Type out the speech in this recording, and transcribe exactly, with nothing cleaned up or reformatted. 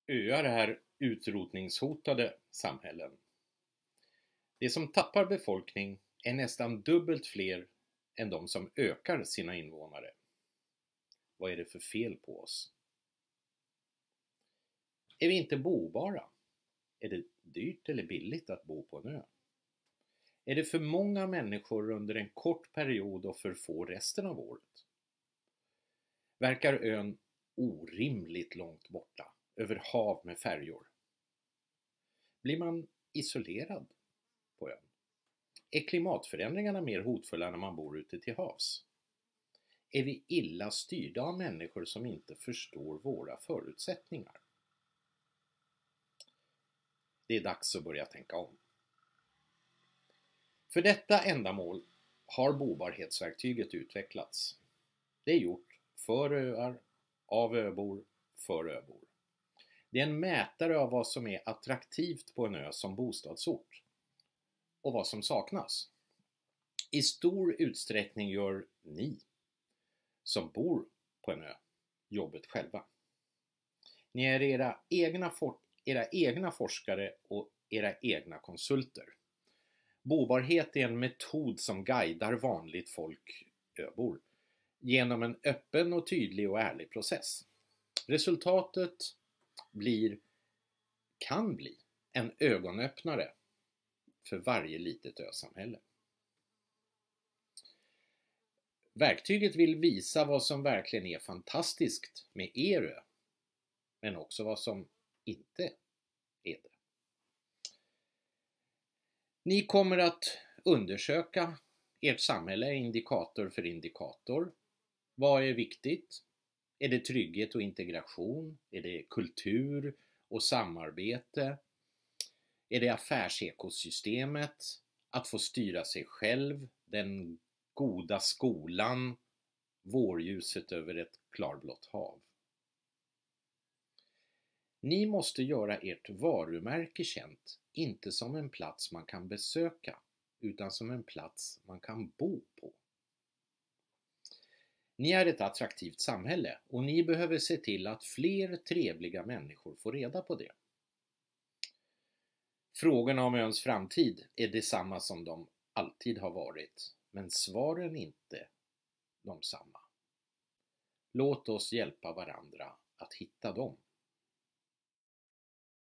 Öar är utrotningshotade samhällen. De som tappar befolkning är nästan dubbelt fler än de som ökar sina invånare. Vad är det för fel på oss? Är vi inte bobara? Är det dyrt eller billigt att bo på en ö? Är det för många människor under en kort period och för få resten av året? Verkar ön orimligt långt borta, över hav med färjor? Blir man isolerad på ön? Är klimatförändringarna mer hotfulla när man bor ute till havs? Är vi illa styrda av människor som inte förstår våra förutsättningar? Det är dags att börja tänka om. För detta ändamål har bobarhetsverktyget utvecklats. Det är gjort för öar, av öbor, för öbor. Det är en mätare av vad som är attraktivt på en ö som bostadsort och vad som saknas. I stor utsträckning gör ni som bor på en ö jobbet själva. Ni är era egna, for- era egna forskare och era egna konsulter. Bobarhet är en metod som guidar vanligt folk, öbor, genom en öppen och tydlig och ärlig process. Resultatet blir, kan bli, en ögonöppnare för varje litet ösamhälle. Verktyget vill visa vad som verkligen är fantastiskt med er ö, men också vad som inte är det. Ni kommer att undersöka ert samhälle indikator för indikator. Vad är viktigt? Är det trygghet och integration? Är det kultur och samarbete? Är det affärsekosystemet? Att få styra sig själv? Den goda skolan? Vårljuset över ett klarblått hav? Ni måste göra ert varumärke känt, inte som en plats man kan besöka, utan som en plats man kan bo på. Ni är ett attraktivt samhälle och ni behöver se till att fler trevliga människor får reda på det. Frågorna om öns framtid är detsamma som de alltid har varit, men svaren inte de samma. Låt oss hjälpa varandra att hitta dem.